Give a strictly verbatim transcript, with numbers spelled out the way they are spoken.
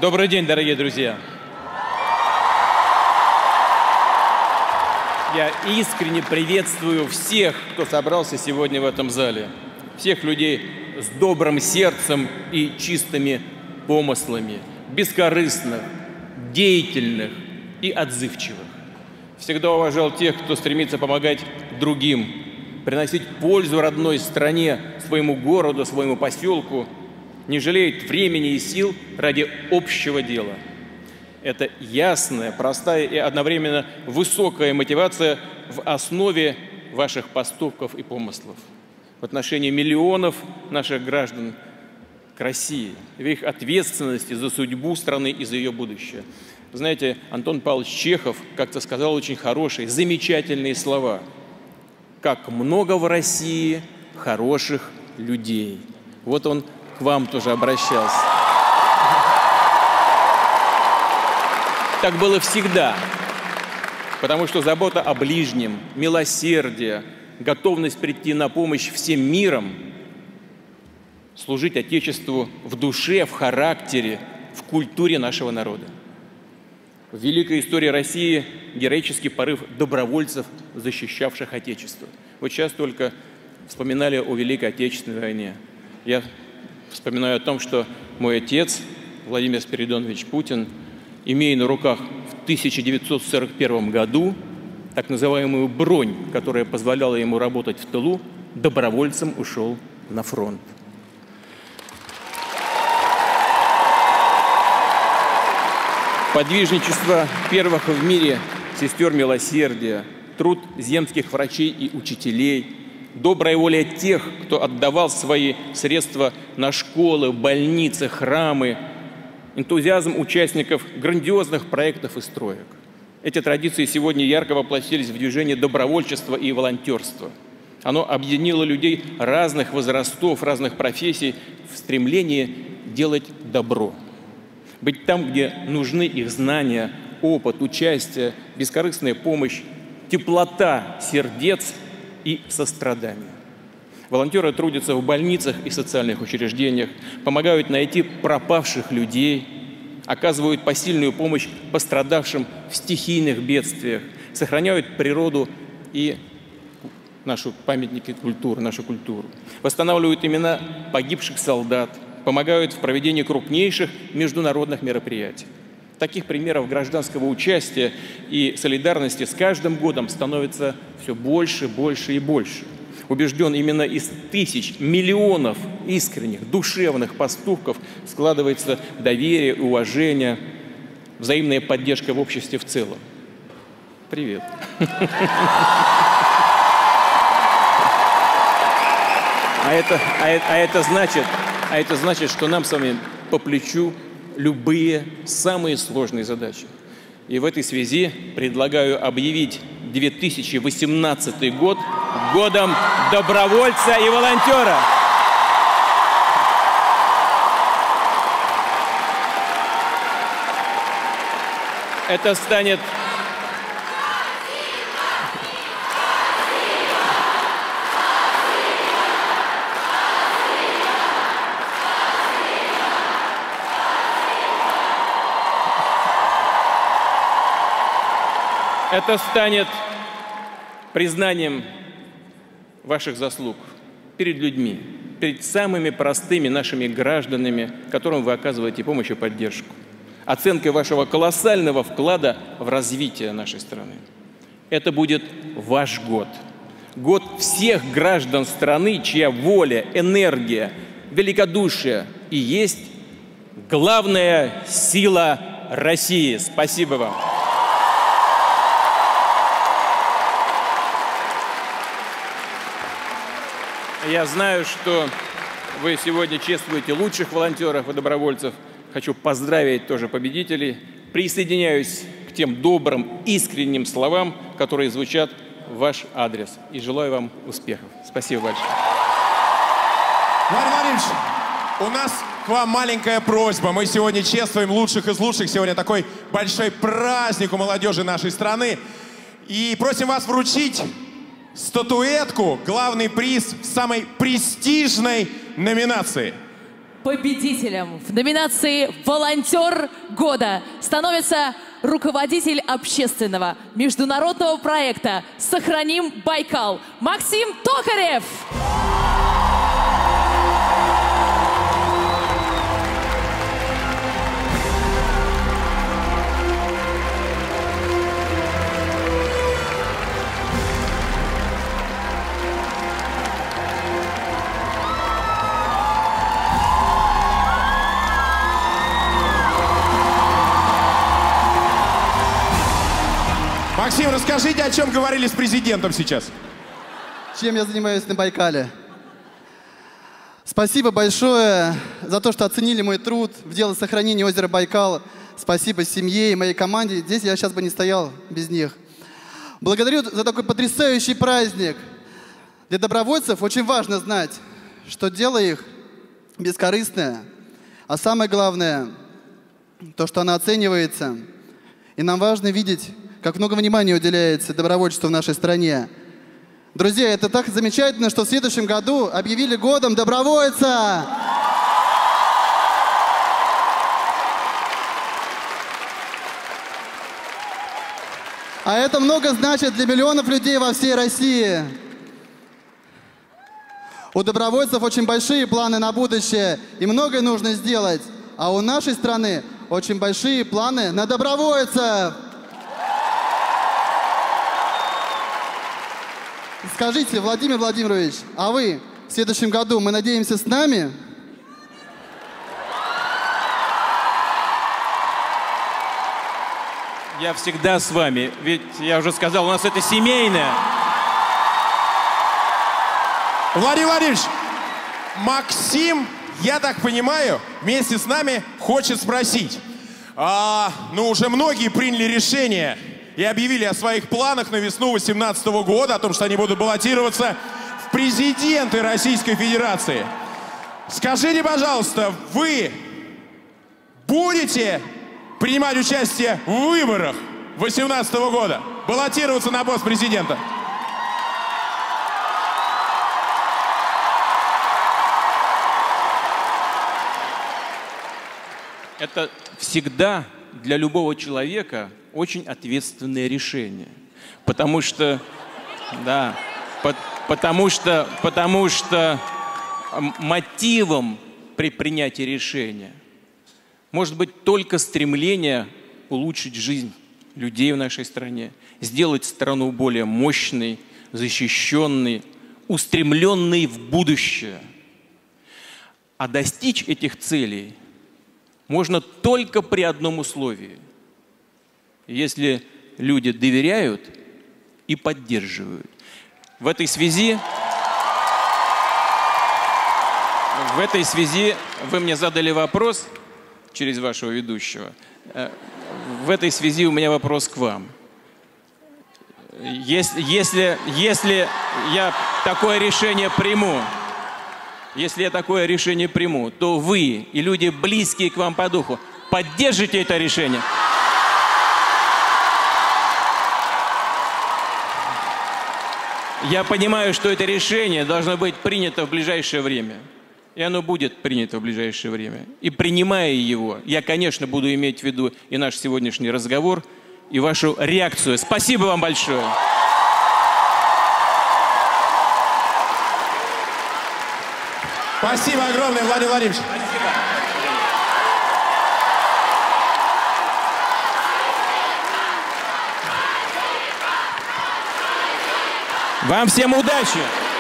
Добрый день, дорогие друзья. Я искренне приветствую всех, кто собрался сегодня в этом зале. Всех людей с добрым сердцем и чистыми помыслами, бескорыстных, деятельных и отзывчивых. Всегда уважал тех, кто стремится помогать другим, приносить пользу родной стране, своему городу, своему поселку, не жалеет времени и сил ради общего дела. Это ясная, простая и одновременно высокая мотивация в основе ваших поступков и помыслов в отношении миллионов наших граждан к России, в их ответственности за судьбу страны и за ее будущее. Вы знаете, Антон Павлович Чехов как-то сказал очень хорошие, замечательные слова. «Как много в России хороших людей». Вот он к вам тоже обращался. Так было всегда, потому что забота о ближнем, милосердие, готовность прийти на помощь всем миром, служить Отечеству в душе, в характере, в культуре нашего народа. В великой истории России героический порыв добровольцев, защищавших Отечество. Вот сейчас только вспоминали о Великой Отечественной войне. Я вспоминаю о том, что мой отец, Владимир Спиридонович Путин, имея на руках в тысяча девятьсот сорок первом году так называемую бронь, которая позволяла ему работать в тылу, добровольцем ушел на фронт. Подвижничество первых в мире сестер милосердия, труд земских врачей и учителей, добрая воля тех, кто отдавал свои средства на школы, больницы, храмы, энтузиазм участников грандиозных проектов и строек. Эти традиции сегодня ярко воплотились в движение добровольчества и волонтерства. Оно объединило людей разных возрастов, разных профессий в стремлении делать добро. Быть там, где нужны их знания, опыт, участие, бескорыстная помощь, теплота сердец и сострадание. Волонтеры трудятся в больницах и социальных учреждениях, помогают найти пропавших людей, оказывают посильную помощь пострадавшим в стихийных бедствиях, сохраняют природу и нашу памятники культуры, нашу культуру, восстанавливают имена погибших солдат, помогают в проведении крупнейших международных мероприятий. Таких примеров гражданского участия и солидарности с каждым годом становится все больше, больше и больше. Убежден, именно из тысяч, миллионов искренних, душевных поступков складывается доверие, уважение, взаимная поддержка в обществе в целом. Привет. А это, а, это, а, это значит, а это значит, что нам с вами по плечу любые самые сложные задачи. И в этой связи предлагаю объявить две тысячи восемнадцатый год годом добровольца и волонтера. Это станет... Это станет признанием ваших заслуг перед людьми, перед самыми простыми нашими гражданами, которым вы оказываете помощь и поддержку. Оценкой вашего колоссального вклада в развитие нашей страны. Это будет ваш год. Год всех граждан страны, чья воля, энергия, великодушие и есть главная сила России. Спасибо вам. Я знаю, что вы сегодня чествуете лучших волонтеров и добровольцев. Хочу поздравить тоже победителей. Присоединяюсь к тем добрым, искренним словам, которые звучат в ваш адрес. И желаю вам успехов. Спасибо большое. Владимир Владимирович, у нас к вам маленькая просьба. Мы сегодня чествуем лучших из лучших. Сегодня такой большой праздник у молодежи нашей страны. И просим вас вручить статуэтку, главный приз в самой престижной номинации. Победителем в номинации «Волонтер года» становится руководитель общественного международного проекта «Сохраним Байкал» Максим Токарев. Максим, расскажите, о чем говорили с президентом сейчас? Чем я занимаюсь на Байкале? Спасибо большое за то, что оценили мой труд в деле сохранения озера Байкал. Спасибо семье и моей команде. Здесь я сейчас бы не стоял без них. Благодарю за такой потрясающий праздник. Для добровольцев очень важно знать, что дело их бескорыстное. А самое главное, то, что оно оценивается. И нам важно видеть, как много внимания уделяется добровольчеству в нашей стране. Друзья, это так замечательно, что в следующем году объявили годом добровольца! А это много значит для миллионов людей во всей России. У добровольцев очень большие планы на будущее, и многое нужно сделать. А у нашей страны очень большие планы на добровольцев. Скажите, Владимир Владимирович, а вы в следующем году, мы надеемся, с нами? Я всегда с вами, ведь я уже сказал, у нас это семейное. Владимир Владимирович, Максим, я так понимаю, вместе с нами хочет спросить. А, ну, уже многие приняли решение и объявили о своих планах на весну две тысячи восемнадцатого года, о том, что они будут баллотироваться в президенты Российской Федерации. Скажите, пожалуйста, вы будете принимать участие в выборах две тысячи восемнадцатого года, баллотироваться на пост президента? Это всегда для любого человека очень ответственное решение, потому что, да, по, потому что, потому что мотивом при принятии решения может быть только стремление улучшить жизнь людей в нашей стране, сделать страну более мощной, защищенной, устремленной в будущее. А достичь этих целей можно только при одном условии. Если люди доверяют и поддерживают. В этой связи, в этой связи вы мне задали вопрос через вашего ведущего. В этой связи у меня вопрос к вам. Если, если, если я такое решение приму, если я такое решение приму, то вы и люди, близкие к вам по духу, поддержите это решение. Я понимаю, что это решение должно быть принято в ближайшее время. И оно будет принято в ближайшее время. И принимая его, я, конечно, буду иметь в виду и наш сегодняшний разговор, и вашу реакцию. Спасибо вам большое. Спасибо огромное, Владимир Владимирович. Спасибо. Вам всем удачи!